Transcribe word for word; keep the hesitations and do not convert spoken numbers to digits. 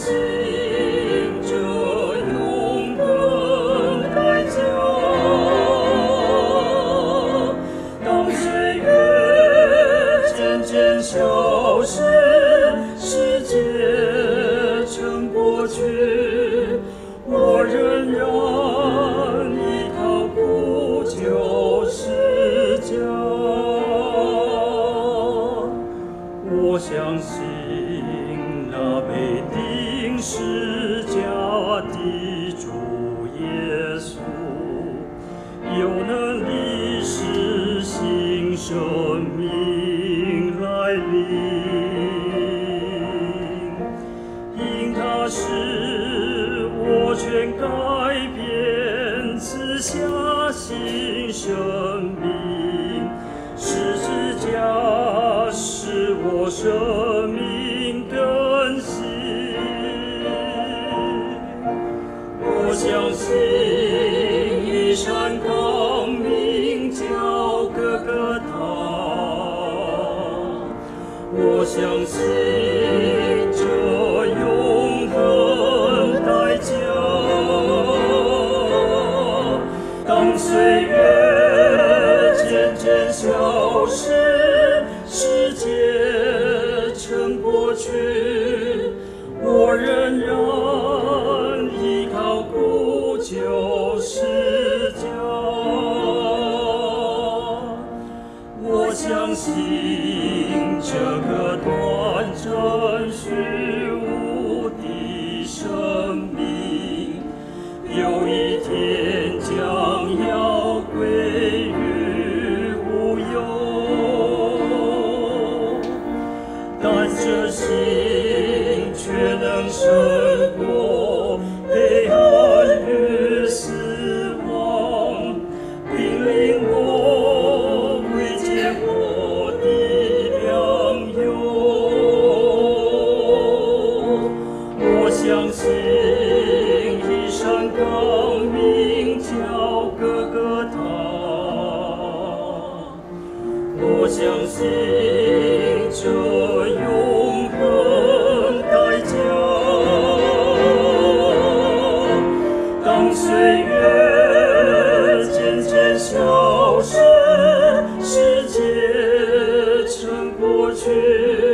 信这永恒代价。当岁月渐渐消失，世界成过去，我仍然依靠古旧世家。我相信那被钉十架的主耶稣，有能力使新生命来临，因他使我全改变，赐下新生命，十字架使我生命更新。我相信一山光明叫哥哥他，我相信这永恒代价。当岁月渐渐消失，世界成过去，我仍然依靠古旧世家。我相信这个短暂虚无的生命，有一天将要归于无有，但这心却能胜过黑暗与死亡，引领我归见我的良友。我相信一山光明叫哥哥他，我相信这永恒代价。当岁月渐渐消失，世界成过去，